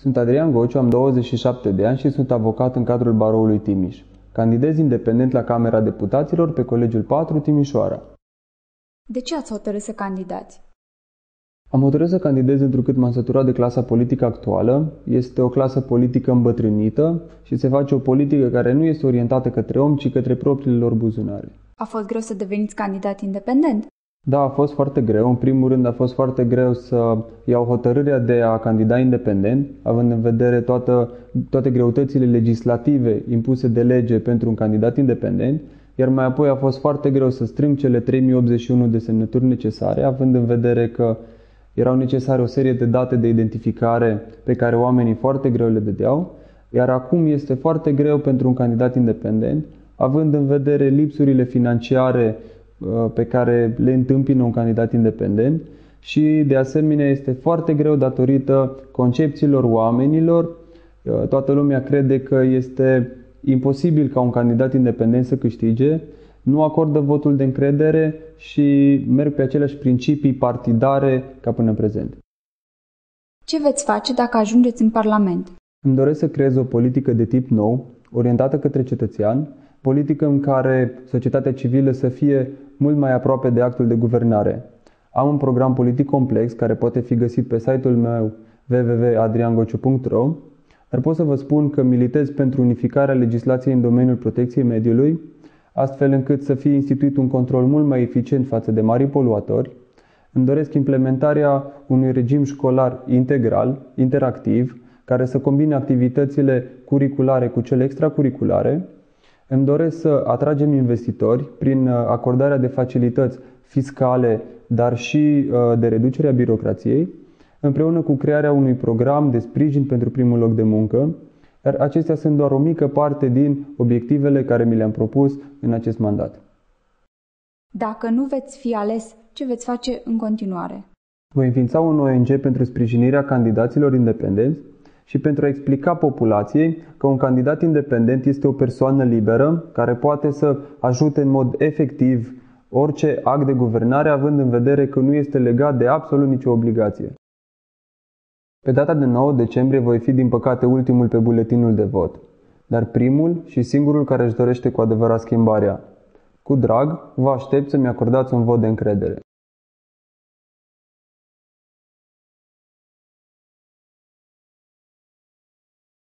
Sunt Adrian Gociu, am 27 de ani și sunt avocat în cadrul Baroului Timiș. Candidez independent la Camera Deputaților pe Colegiul 4 Timișoara. De ce ați hotărât să candidați? Am hotărât să candidez întrucât m-am săturat de clasa politică actuală. Este o clasă politică îmbătrânită și se face o politică care nu este orientată către om, ci către propriile lor buzunare. A fost greu să deveniți candidat independent? Da, a fost foarte greu. În primul rând a fost foarte greu să iau hotărârea de a candida independent, având în vedere toate greutățile legislative impuse de lege pentru un candidat independent, iar mai apoi a fost foarte greu să strâng cele 3081 de semnături necesare, având în vedere că erau necesare o serie de date de identificare pe care oamenii foarte greu le dădeau, iar acum este foarte greu pentru un candidat independent, având în vedere lipsurile financiare pe care le întâmpină un candidat independent și, de asemenea, este foarte greu datorită concepțiilor oamenilor. Toată lumea crede că este imposibil ca un candidat independent să câștige, nu acordă votul de încredere și merg pe aceleași principii partidare ca până în prezent. Ce veți face dacă ajungeți în Parlament? Îmi doresc să creez o politică de tip nou, orientată către cetățean, politică în care societatea civilă să fie mult mai aproape de actul de guvernare. Am un program politic complex care poate fi găsit pe site-ul meu www.adriangociu.ro, dar pot să vă spun că militez pentru unificarea legislației în domeniul protecției mediului, astfel încât să fie instituit un control mult mai eficient față de marii poluatori. Îmi doresc implementarea unui regim școlar integral, interactiv, care să combine activitățile curriculare cu cele extracurriculare. Îmi doresc să atragem investitori prin acordarea de facilități fiscale, dar și de reducerea birocrației, împreună cu crearea unui program de sprijin pentru primul loc de muncă, iar acestea sunt doar o mică parte din obiectivele care mi le-am propus în acest mandat. Dacă nu veți fi ales, ce veți face în continuare? Voi înființa un ONG pentru sprijinirea candidaților independenți și pentru a explica populației că un candidat independent este o persoană liberă care poate să ajute în mod efectiv orice act de guvernare, având în vedere că nu este legat de absolut nicio obligație. Pe data de 9 decembrie voi fi, din păcate, ultimul pe buletinul de vot, dar primul și singurul care își dorește cu adevărat schimbarea. Cu drag, vă aștept să-mi acordați un vot de încredere.